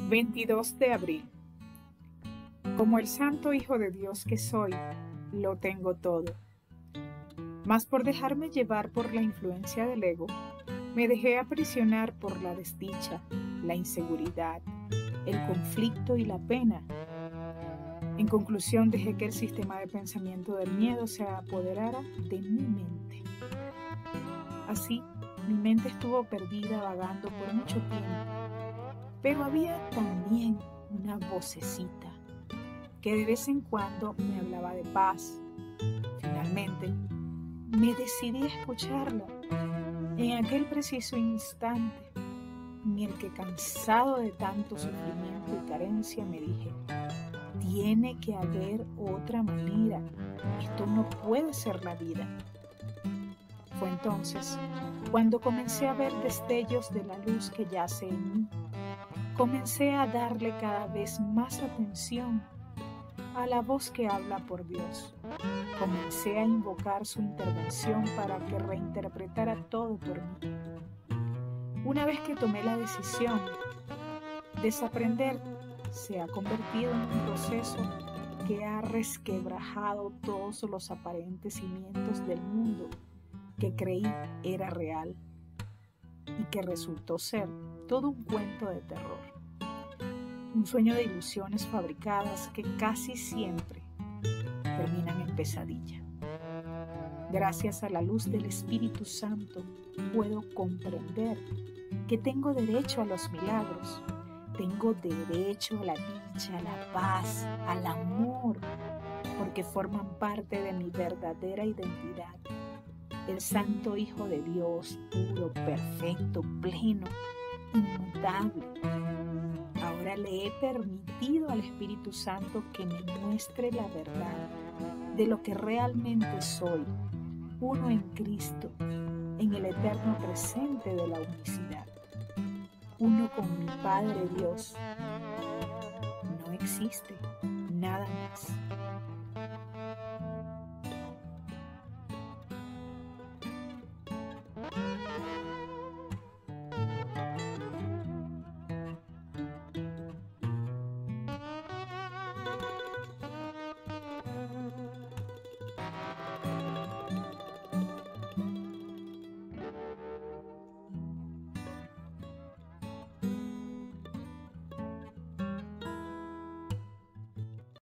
22 de abril. Como el santo Hijo de Dios que soy, lo tengo todo. Mas por dejarme llevar por la influencia del ego, me dejé aprisionar por la desdicha, la inseguridad, el conflicto y la pena. En conclusión, dejé que el sistema de pensamiento del miedo se apoderara de mi mente. Así, mi mente estuvo perdida vagando por mucho tiempo, pero había también una vocecita que de vez en cuando me hablaba de paz. Finalmente, me decidí a escucharla en aquel preciso instante en el que, cansado de tanto sufrimiento y carencia, me dije: tiene que haber otra manera, esto no puede ser la vida. Fue entonces cuando comencé a ver destellos de la luz que yace en mí. Comencé a darle cada vez más atención a la voz que habla por Dios. Comencé a invocar su intervención para que reinterpretara todo por mí. Una vez que tomé la decisión, desaprender se ha convertido en un proceso que ha resquebrajado todos los aparentes cimientos del mundo que creí era real y que resultó ser todo un cuento de terror. Un sueño de ilusiones fabricadas que casi siempre terminan en pesadilla. Gracias a la luz del Espíritu Santo puedo comprender que tengo derecho a los milagros, tengo derecho a la dicha, a la paz, al amor, porque forman parte de mi verdadera identidad. El Santo Hijo de Dios, puro, perfecto, pleno, inmutable. Ahora le he permitido al Espíritu Santo que me muestre la verdad de lo que realmente soy, uno en Cristo, en el eterno presente de la unicidad, uno con mi Padre Dios. No existe nada más.